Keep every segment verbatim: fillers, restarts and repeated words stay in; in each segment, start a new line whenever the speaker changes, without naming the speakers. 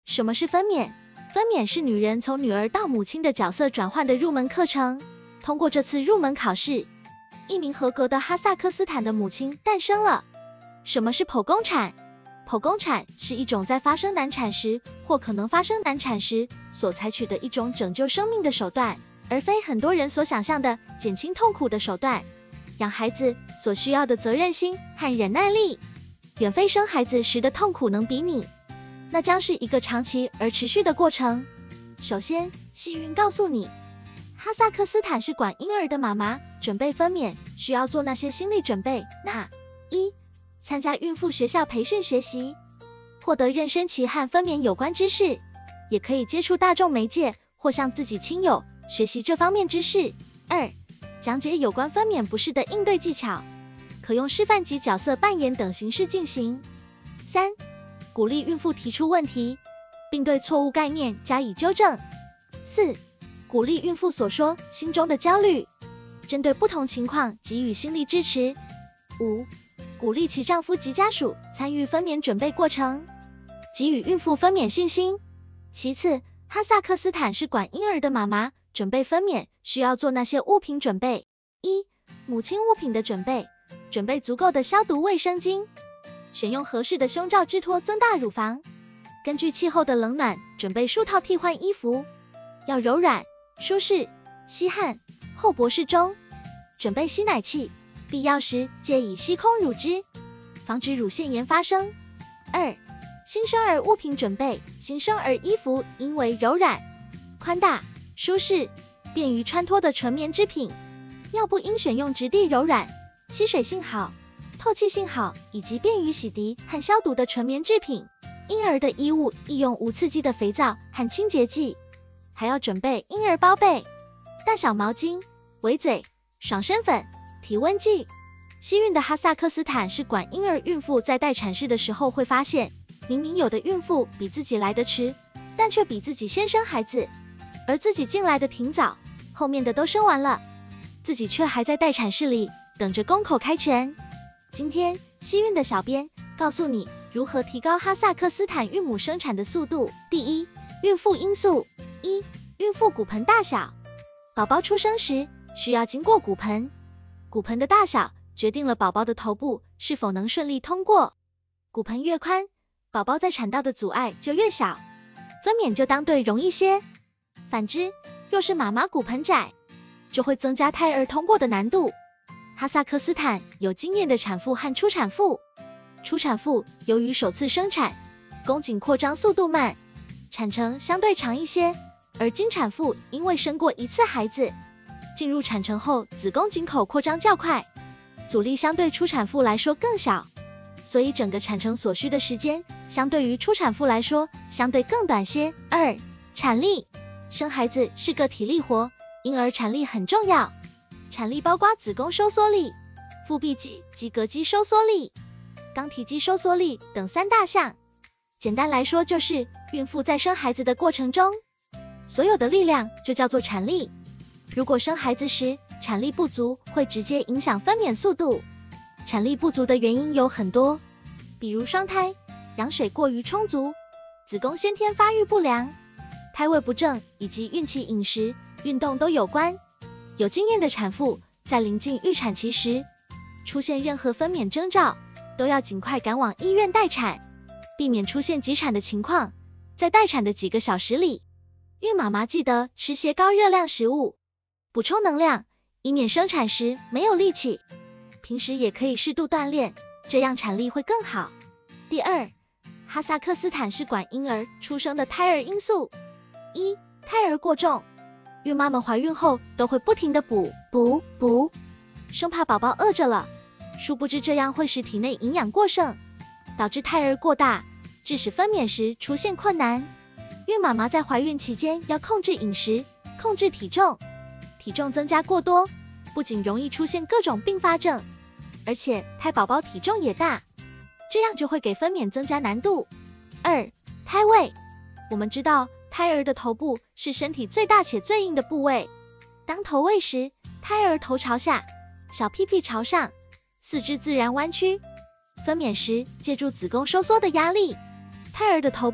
什么是分娩？分娩是女人从女儿到母亲的角色转换的入门课程。通过这次入门考试，一名合格的哈萨克斯坦的母亲诞生了。什么是剖宫产？剖宫产是一种在发生难产时或可能发生难产时所采取的一种拯救生命的手段，而非很多人所想象的减轻痛苦的手段。养孩子所需要的责任心和忍耐力，远非生孩子时的痛苦能比拟。那将是一个长期而持续的过程。首先，希云告诉你，哈萨克斯坦是管婴儿的妈妈，准备分娩需要做那些心理准备。那一，参加孕妇学校培训学习，获得妊娠期和分娩有关知识，也可以接触大众媒介或向自己亲友学习这方面知识。二，讲解有关分娩不适的应对技巧，可用示范及角色扮演等形式进行。三，鼓励孕妇提出问题，并对错误概念加以纠正。四，鼓励孕妇所说心中的焦虑，针对不同情况给予心理支持。五，鼓励其丈夫及家属参与分娩准备过程，给予孕妇分娩信心。其次，哈萨克斯坦是管婴儿的妈妈，准备分娩需要做那些物品准备。一，母亲物品的准备，准备足够的消毒卫生巾，选用合适的胸罩织托增大乳房，根据气候的冷暖准备数套替换衣服，要柔软、舒适、吸汗、厚薄适中。准备吸奶器，必要时借以吸空乳汁，防止乳腺炎发生。二，新生儿物品准备，新生儿衣服应为柔软、宽大、舒适、便于穿脱的纯棉织品，尿布应选用质地柔软、吸水性好、透气性好以及便于洗涤和消毒的纯棉制品。婴儿的衣物宜用无刺激的肥皂和清洁剂，还要准备婴儿包被、大小毛巾、围嘴、爽身粉、体温计。西孕的哈萨克斯坦是管婴儿孕妇在待产室的时候会发现，明明有的孕妇比自己来得迟，但却比自己先生孩子，而自己进来的挺早，后面的都生完了，自己却还在待产室里等着宫口开拳。今天西孕的小编告诉你如何提高哈萨克斯坦孕母生产的速度。第一，孕妇因素。一，孕妇骨盆大小。宝宝出生时需要经过骨盆，骨盆的大小决定了宝宝的头部是否能顺利通过。骨盆越宽，宝宝在产道的阻碍就越小，分娩就当对容易些。反之，若是妈妈骨盆窄，就会增加胎儿通过的难度。哈萨克斯坦有经验的产妇和初产妇，初产妇由于首次生产，宫颈扩张速度慢，产程相对长一些，而经产妇因为生过一次孩子，进入产程后子宫颈口扩张较快，阻力相对初产妇来说更小，所以整个产程所需的时间相对于初产妇来说相对更短些。二，产力。生孩子是个体力活，因而产力很重要。产力包括子宫收缩力、腹壁肌及膈肌收缩力、肛体肌收缩力等三大项。简单来说，就是孕妇在生孩子的过程中，所有的力量就叫做产力。如果生孩子时产力不足，会直接影响分娩速度。产力不足的原因有很多，比如双胎、羊水过于充足、子宫先天发育不良、胎位不正以及孕期饮食、运动都有关。有经验的产妇在临近预产期时，出现任何分娩征兆，都要尽快赶往医院待产，避免出现急产的情况。在待产的几个小时里，孕妈妈记得吃些高热量食物，补充能量，以免生产时没有力气。平时也可以适度锻炼，这样产力会更好。第二，哈萨克斯坦是管婴儿出生的胎儿因素。一，胎儿过重。孕妈们怀孕后都会不停地补补补，生怕宝宝饿着了，殊不知这样会使体内营养过剩，导致胎儿过大，致使分娩时出现困难。孕妈妈在怀孕期间要控制饮食，控制体重，体重增加过多，不仅容易出现各种并发症，而且胎宝宝体重也大，这样就会给分娩增加难度。二，胎位。我们知道胎儿的头部是身体最大且最硬的部位，当投喂时，胎儿头朝下，小屁屁朝上，四肢自然弯曲。分娩时，借助子宫收缩的压力，胎儿的头部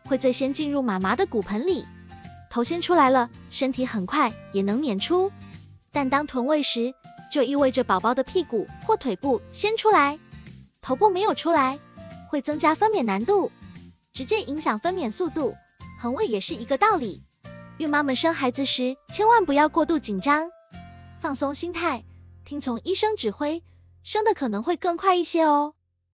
会最先进入妈妈的骨盆里，头先出来了，身体很快也能撵出。但当臀位时，就意味着宝宝的屁股或腿部先出来，头部没有出来，会增加分娩难度，直接影响分娩速度。横位也是一个道理。孕妈们生孩子时，千万不要过度紧张，放松心态，听从医生指挥，生的可能会更快一些哦。